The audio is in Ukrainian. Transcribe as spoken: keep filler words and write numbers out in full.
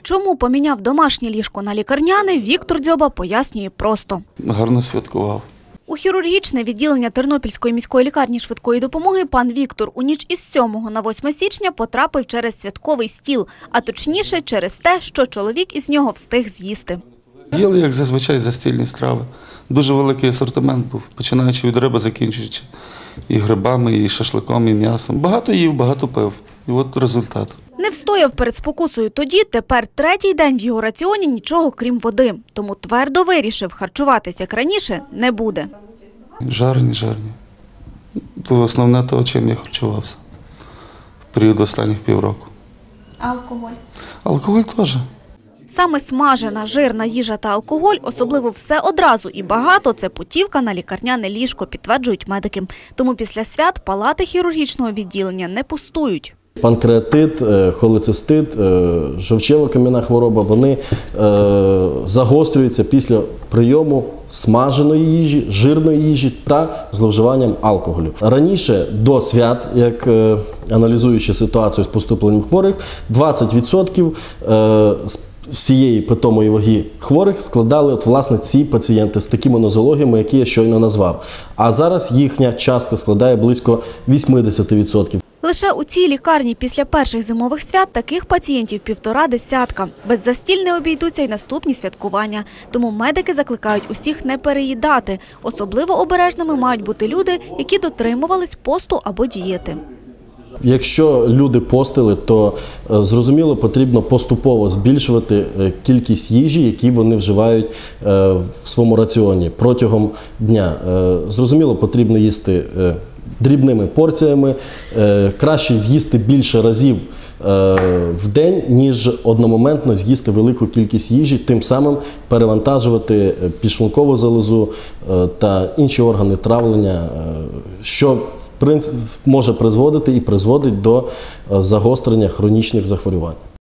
Чому поміняв домашнє ліжко на лікарняне, Віктор Дзьоба пояснює просто. Гарно святкував. У хірургічне відділення Тернопільської міської лікарні швидкої допомоги пан Віктор у ніч із сьомого на восьме січня потрапив через святковий стіл, а точніше через те, що чоловік із нього встиг з'їсти. Їли, як зазвичай, застільні страви. Дуже великий асортимент був, починаючи від риби, закінчуючи і грибами, і шашликом, і м'ясом. Багато їв, багато пив. І от результат. Не встояв перед спокусою тоді, тепер третій день в його раціоні нічого крім води. Тому твердо вирішив, харчуватись як раніше не буде. Жарні, жарні. То основне те, чим я харчувався в період останніх півроку. А алкоголь? Алкоголь теж. Саме смажена, жирна їжа та алкоголь, особливо все одразу і багато – це путівка на лікарняне ліжко, підтверджують медики. Тому після свят палати хірургічного відділення не пустують. Панкреатит, холецистит, жовчево-кам'яна хвороба, вони загострюються після прийому смаженої їжі, жирної їжі та зловживанням алкоголю. Раніше до свят, як аналізуючи ситуацію з поступленням хворих, двадцять відсотків всієї питомої ваги хворих складали от, власне, ці пацієнти з такими нозологіями, які я щойно назвав. А зараз їхня частка складає близько вісімдесят відсотків. Лише у цій лікарні після перших зимових свят таких пацієнтів півтора десятка. Без застіль не обійдуться й наступні святкування. Тому медики закликають усіх не переїдати. Особливо обережними мають бути люди, які дотримувались посту або дієти. Якщо люди постили, то, зрозуміло, потрібно поступово збільшувати кількість їжі, які вони вживають в своєму раціоні протягом дня. Зрозуміло, потрібно їсти дрібними порціями, краще з'їсти більше разів в день, ніж одномоментно з'їсти велику кількість їжі, тим самим перевантажувати підшлункову залозу та інші органи травлення, що може призводити і призводить до загострення хронічних захворювань.